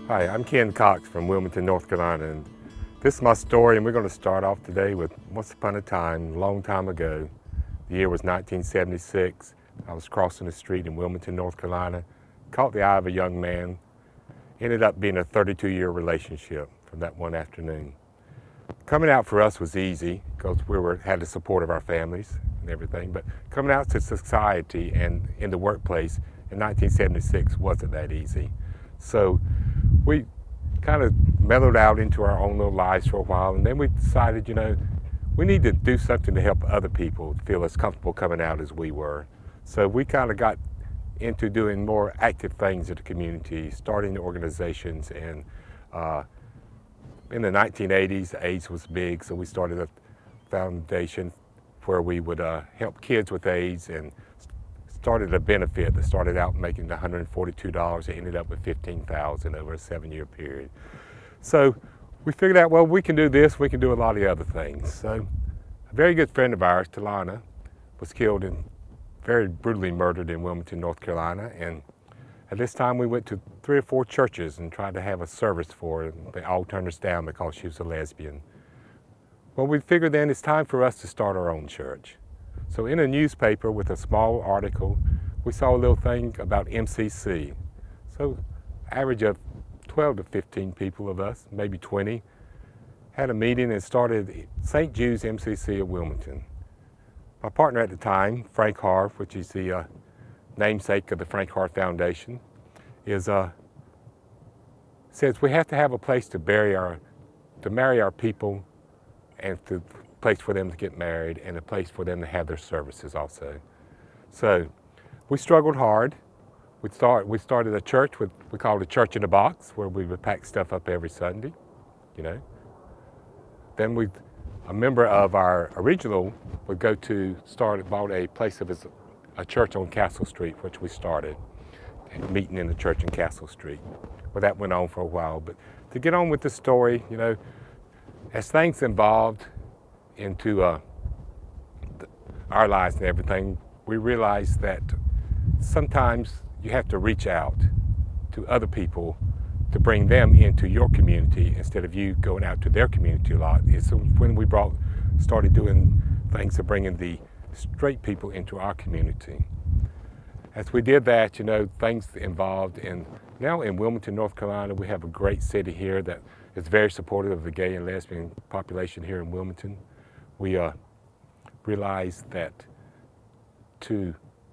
Hi, I'm Ken Cox from Wilmington, North Carolina, and this is my story, and we're going to start off today with once upon a time, a long time ago. The year was 1976. I was crossing the street in Wilmington, North Carolina, caught the eye of a young man, ended up being a 32-year relationship from that one afternoon. Coming out for us was easy because had the support of our families and everything, but coming out to society and in the workplace in 1976 wasn't that easy. So we kind of mellowed out into our own little lives for a while, and then we decided, we need to do something to help other people feel as comfortable coming out as we were. So we kind of got into doing more active things in the community, starting organizations, and in the 1980s, AIDS was big, so we started a foundation where we would help kids with AIDS, and started a benefit that started out making $142. It ended up with $15,000 over a 7-year period. So we figured out, well, we can do this, we can do a lot of the other things. So a very good friend of ours, Talana, was killed and very brutally murdered in Wilmington, North Carolina. And at this time, we went to 3 or 4 churches and tried to have a service for her. They all turned us down because she was a lesbian. Well, we figured then it's time for us to start our own church. So in a newspaper with a small article, we saw a little thing about MCC. So average of 12 to 15 people of us, maybe 20, had a meeting and started St. Jude's MCC of Wilmington. My partner at the time, Frank Harf, which is the namesake of the Frank Harf Foundation, says we have to have a place to marry our people, and to place for them to get married, and a place for them to have their services also. So we struggled hard. We started a church, we called it a church in a box, where we would pack stuff up every Sunday, Then a member of our original would bought a place of a church on Castle Street, which we started, meeting in the church on Castle Street. Well, that went on for a while, but to get on with the story, as things evolved into our lives and everything, we realized that sometimes you have to reach out to other people to bring them into your community instead of you going out to their community a lot. It's when we started doing things of bringing the straight people into our community. As we did that, things evolved, and now in Wilmington, North Carolina, we have a great city here that is very supportive of the gay and lesbian population here in Wilmington. We realized that to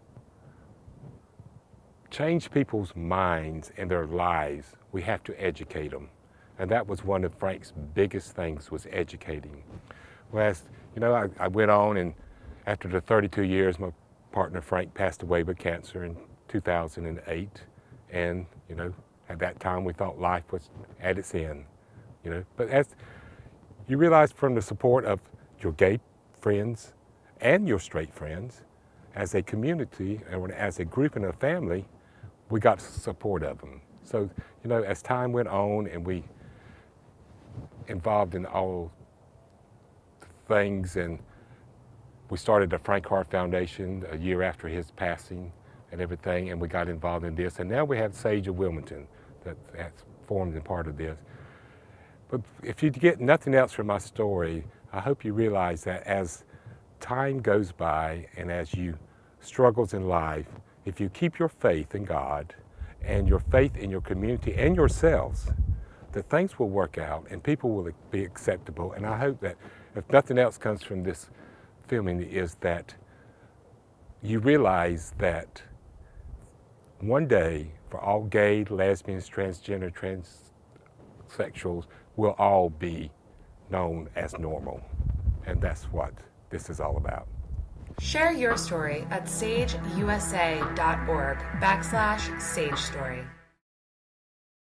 change people's minds and their lives, we have to educate them. And that was one of Frank's biggest things, was educating. Whereas, I went on, and after the 32 years, my partner Frank passed away with cancer in 2008. And, at that time we thought life was at its end, But as you realize from the support of your gay friends and your straight friends, as a community and as a group and a family, we got support of them. So, as time went on and we involved in all things, and we started the Frank Harf Foundation a year after his passing and everything, and we got involved in this, and now we have Sage of Wilmington that's formed and part of this. But if you get nothing else from my story, I hope you realize that as time goes by and as you struggles in life, if you keep your faith in God and your faith in your community and yourselves, that things will work out and people will be acceptable. And I hope that if nothing else comes from this filming, is that you realize that one day for all gay, lesbians, transgender, transsexuals will all be known as normal. And that's what this is all about. Share your story at sageusa.org/SageStory.